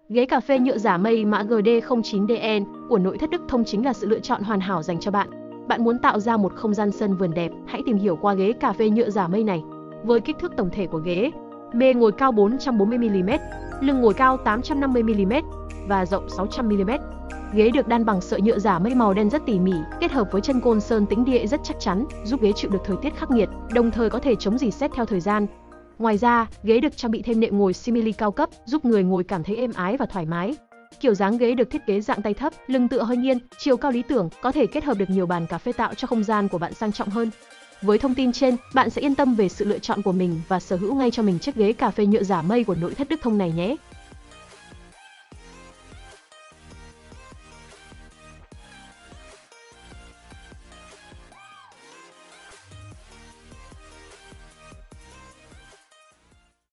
Ghế cà phê nhựa giả mây mã GD09DN của nội thất Đức Thông chính là sự lựa chọn hoàn hảo dành cho bạn. Bạn muốn tạo ra một không gian sân vườn đẹp, hãy tìm hiểu qua ghế cà phê nhựa giả mây này. Với kích thước tổng thể của ghế, bề ngồi cao 440mm, lưng ngồi cao 850mm và rộng 600mm. Ghế được đan bằng sợi nhựa giả mây màu đen rất tỉ mỉ, kết hợp với chân côn sơn tĩnh địa rất chắc chắn, giúp ghế chịu được thời tiết khắc nghiệt, đồng thời có thể chống rỉ sét theo thời gian. Ngoài ra, ghế được trang bị thêm nệm ngồi simili cao cấp, giúp người ngồi cảm thấy êm ái và thoải mái. Kiểu dáng ghế được thiết kế dạng tay thấp, lưng tựa hơi nghiêng, chiều cao lý tưởng, có thể kết hợp được nhiều bàn cà phê tạo cho không gian của bạn sang trọng hơn. Với thông tin trên, bạn sẽ yên tâm về sự lựa chọn của mình và sở hữu ngay cho mình chiếc ghế cà phê nhựa giả mây của nội thất Đức Thông này nhé.